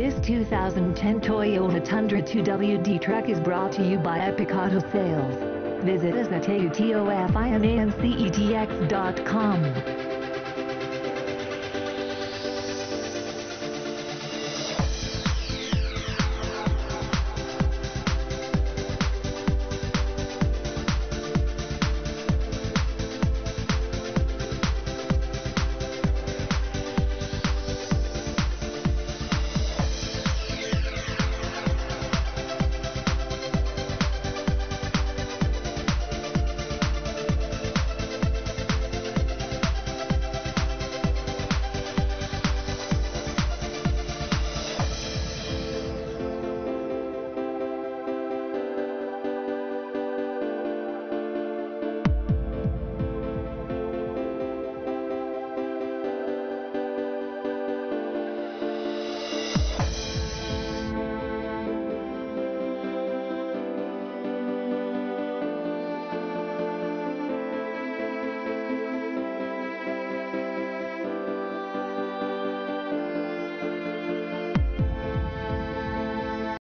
This 2010 Toyota Tundra 2WD truck is brought to you by Epic Auto Sales. Visit us at autofinancecetx.com.